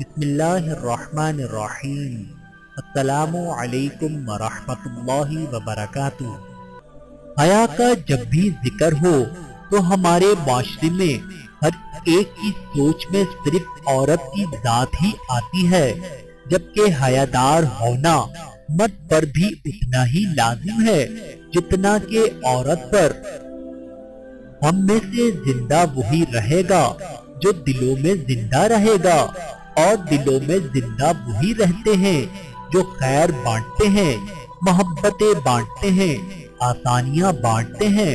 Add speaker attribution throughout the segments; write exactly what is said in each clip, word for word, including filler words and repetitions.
Speaker 1: بسم اللہ الرحمن الرحیم۔ السلام علیکم ورحمۃ اللہ وبرکاتہ۔ حیا کا جب بھی ذکر ہو تو ہمارے معاشرے میں ہر ایک کی سوچ میں صرف عورت کی ذات ہی آتی ہے، جبکہ حیادار ہونا مرد پر بھی اتنا ہی لازم ہے جتنا کہ عورت پر۔ ہم میں سے زندہ وہی رہے گا جو دلوں میں زندہ رہے گا، اور دلوں میں زندہ وہی رہتے ہیں جو خیر بانٹتے ہیں، محبتیں بانٹتے ہیں، آسانیاں بانٹتے ہیں۔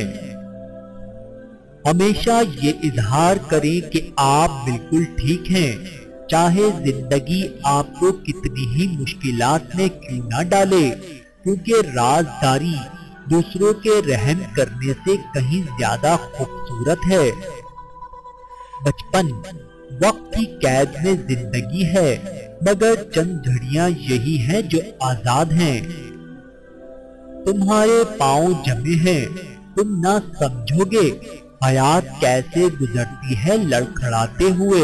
Speaker 1: ہمیشہ یہ اظہار کریں کہ آپ بالکل ٹھیک ہیں، چاہے زندگی آپ کو کتنی ہی مشکلات میں کیوں نہ ڈالے، کیونکہ رازداری دوسروں کے رحم کرنے سے کہیں زیادہ خوبصورت ہے۔ بچپن وقت کی قید میں زندگی ہے، مگر چند گھڑیاں یہی ہیں جو آزاد ہیں۔ تمہارے پاؤں جمے ہیں، تم نہ سمجھو گے حیات کیسے گزرتی ہے لڑکھڑاتے ہوئے۔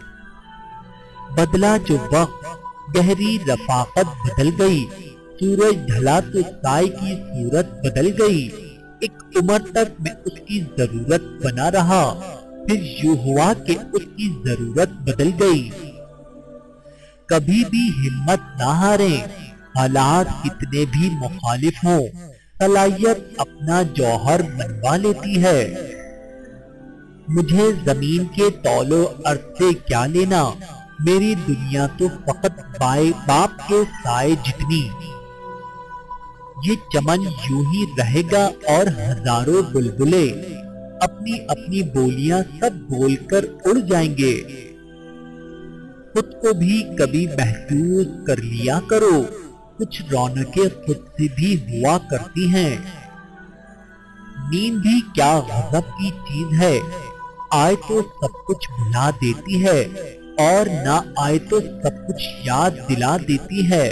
Speaker 1: بدلا جو وقت گہری رفاقت بدل گئی، سورج ڈھلا تو سائے کی صورت بدل گئی۔ ایک عمر تک میں اس کی ضرورت بنا رہا، پھر یوں ہوا کہ اس کی ضرورت بدل گئی۔ کبھی بھی ہمت نہ ہاریں، حالات کتنے بھی مخالف ہوں، صلاحیت اپنا جوہر منوا لیتی ہے۔ مجھے زمین کے طول و عرض سے کیا لینا، میری دنیا تو فقط بائے باپ کے سائے جتنی۔ یہ چمن یوں ہی رہے گا اور ہزاروں بلبلے اپنی اپنی بولیاں سب بول کر اڑ جائیں گے۔ خود کو بھی کبھی محفوظ کر لیا کرو، کچھ رونقیں خود سے بھی ہوا کرتی ہیں۔ نیند بھی کیا غضب کی چیز ہے، آئے تو سب کچھ بھلا دیتی ہے، اور نہ آئے تو سب کچھ یاد دلا دیتی ہے۔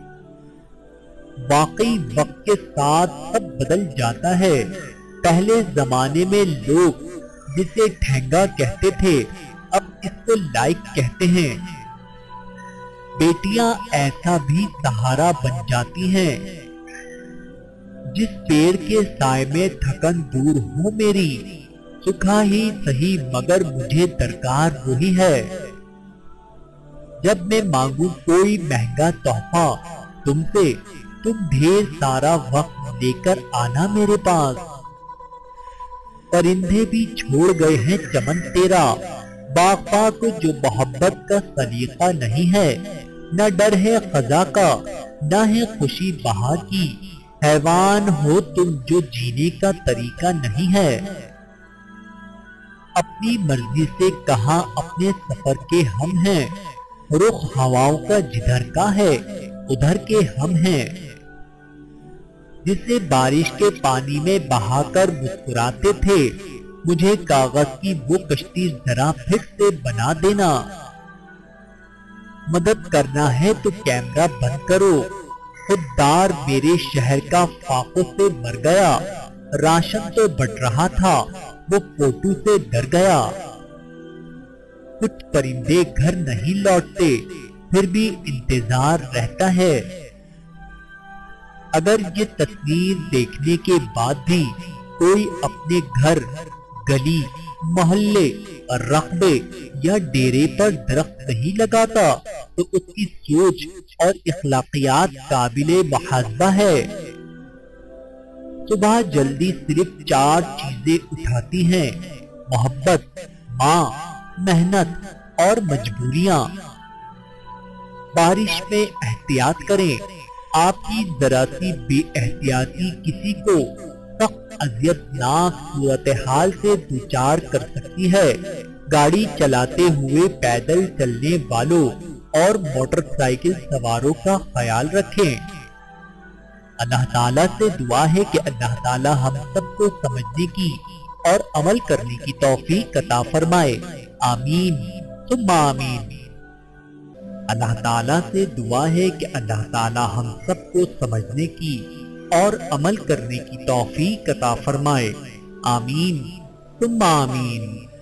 Speaker 1: واقعی وقت کے ساتھ سب بدل جاتا ہے۔ پہلے زمانے میں لوگ جسے ٹھینگا کہتے تھے، اب اس کو لائک کہتے ہیں۔ بیٹیاں ایسا بھی سہارا بن جاتی ہیں۔ جس پیڑ کے سائے میں تھکن دور ہو میری، سکھا ہی صحیح مگر مجھے درکار وہی ہے۔ جب میں مانگوں کوئی مہنگا تحفہ تم سے، تم ڈھیر سارا وقت لے کر آنا میرے پاس۔ پرندے بھی چھوڑ گئے ہیں چمن تیرا، باغباں کو جو محبت کا سلیقہ نہیں ہے، نہ ڈر ہے خزاں کا، نہ ہے خوشی بہار کی۔ حیوان ہو تم جو جینے کا طریقہ نہیں ہے۔ اپنی مرضی سے کہاں اپنے سفر کے ہم ہیں، رخ ہواؤں کا جدھر کا ہے ادھر کے ہم ہیں۔ جسے بارش کے پانی میں بہا کر مسکراتے تھے، مجھے کاغذ کی وہ کشتی ذرا پھر سے بنا دینا۔ مدد کرنا ہے تو کیمرہ بند کرو، خوددار میرے شہر کا فاقوں سے مر گیا۔ راشن تو بٹ رہا تھا، وہ فوٹو سے ڈر گیا۔ کچھ پرندے گھر نہیں لوٹتے، پھر بھی انتظار رہتا ہے۔ اگر یہ تصویر دیکھنے کے بعد بھی کوئی اپنے گھر، گلی، محلے، رقبے یا ڈیرے پر درخت نہیں لگاتا تو اس کی سوچ اور اخلاقیات قابل محاسبہ ہے۔ صبح جلدی صرف چار چیزیں اٹھاتی ہیں: محبت، ماں، محنت اور مجبوریاں۔ بارش میں احتیاط کریں، آپ کی ذرا سی بے احتیاطی کسی کو سخت اذیت ناک صورتحال سے دوچار کر سکتی ہے۔ گاڑی چلاتے ہوئے پیدل چلنے والوں اور موٹر سائیکل سواروں کا خیال رکھیں۔ اللہ تعالیٰ سے دعا ہے کہ اللہ تعالیٰ ہم سب کو سمجھنے کی اور عمل کرنے کی توفیق عطا فرمائے، آمین ثم آمین۔ اللہ تعالیٰ سے دعا ہے کہ اللہ تعالیٰ ہم سب کو سمجھنے کی اور عمل کرنے کی توفیق عطا فرمائے، آمین ثم آمین۔